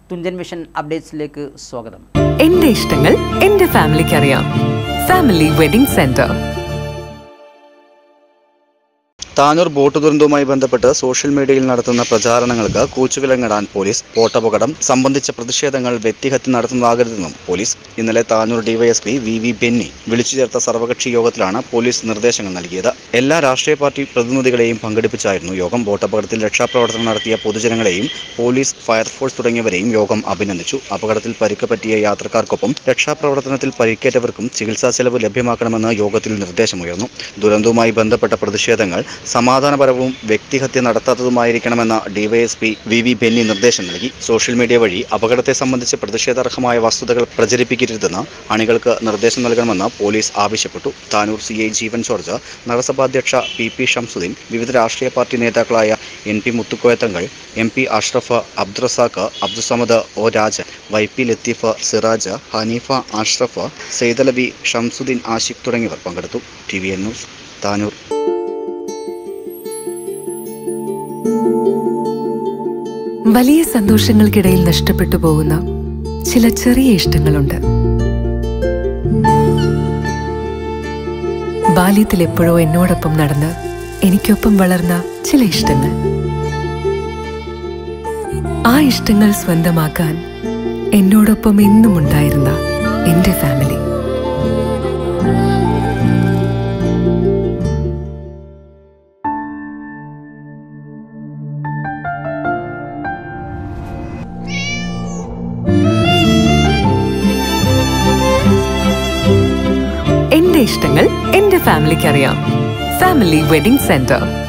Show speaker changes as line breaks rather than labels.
Thunchan vision അപ്ഡേറ്റ്സിലേക്ക് സ്വാഗതം.
എന്റെ ഇഷ്ടങ്ങൾ എന്റെ ഫാമിലിക്ക് അറിയാം. Family wedding centre.
Tanur boat ദുരന്തവുമായി ബന്ധപ്പെട്ട് സോഷ്യൽ മീഡിയയിൽ നടത്തുന്ന പ്രചാരണങ്ങൾക്ക് കൂച്ചുവിലങ്ങിടാൻ പോലീസ്. ബോട്ടപകടം സംബന്ധിച്ച പ്രതിഷേധങ്ങൾ വ്യക്തിഹത്യ നടത്തുന്നതാകരുതെന്നും പോലീസ്. ഇന്നലെ താനൂർ ഡിവൈഎസ്പി വി ബെന്നി വിളിച്ചു ചേർത്ത സർവകക്ഷി യോഗത്തിലാണ് പോലീസ് നിർദ്ദേശങ്ങൾ നൽകിയത്. എല്ലാ രാഷ്ട്രീയ പാർട്ടി പ്രതിനിധികളെയും പങ്കെടുപ്പിച്ചായിരുന്നു യോഗം. ബോട്ടപകടത്തിൽ രക്ഷാപ്രവർത്തനം നടത്തിയ പൊതുജനങ്ങളെയും പോലീസ്, ഫയർഫോഴ്സ് തുടങ്ങിയവരെയും യോഗം അഭിനന്ദിച്ചു. അപകടത്തിൽ പരിക്ക് പറ്റിയ യാത്രക്കാർക്കൊപ്പം രക്ഷാപ്രവർത്തനത്തിൽ പരിക്കേറ്റവർക്കും ചികിത്സാ ചെലവ് ലഭ്യമാക്കണമെന്ന് യോഗത്തിൽ നിർദ്ദേശമുയർന്നു. ദുരന്തവുമായി ബന്ധപ്പെട്ട പ്രതിഷേധങ്ങൾ സമാധാനപരവും വ്യക്തിഹത്യ നടത്താത്തതുമായിരിക്കണമെന്ന ഡിവൈഎസ്പി വി ബെന്നി നിർദ്ദേശം നൽകി. സോഷ്യൽ മീഡിയ വഴി അപകടത്തെ സംബന്ധിച്ച് പ്രതിഷേധാർഹമായ വസ്തുതകൾ പ്രചരിപ്പിക്കരുതെന്ന് അണികൾക്ക് നിർദ്ദേശം നൽകണമെന്ന് പോലീസ് ആവശ്യപ്പെട്ടു. താനൂർ CI ജീവൻ ജോർജ്, നഗരസഭാധ്യക്ഷ PP ഷംസുദ്ദീൻ, വിവിധ രാഷ്ട്രീയ പാർട്ടി നേതാക്കളായ NP മുത്തുക്കോയത്തങ്ങൾ, MP Ashraf, Abdurazak, Abdussamad, O Rajan, YP Latheef, Siraj, Haneefa, Ashraf, Saithalavi, Shamsuddin, Ashiq തുടങ്ങിയവർ പങ്കെടുത്തു. TVN news, Tanur.
വലിയ സന്തോഷങ്ങൾക്കിടയിൽ നഷ്ടപ്പെട്ടു പോകുന്ന ചില ചെറിയ ഇഷ്ടങ്ങളുണ്ട്. ബാല്യത്തിൽ എപ്പോഴോ എന്നോടൊപ്പം നടന്ന് എനിക്കൊപ്പം വളർന്ന ചില ഇഷ്ടങ്ങൾ. ആ ഇഷ്ടങ്ങൾ സ്വന്തമാക്കാൻ എന്നോടൊപ്പം എന്നും ഉണ്ടായിരുന്ന എന്റെ ഫാമിലി. എന്റെ ഇഷ്ടങ്ങൾ എന്റെ ഫാമിലിക്ക് അറിയാം. Family wedding centre.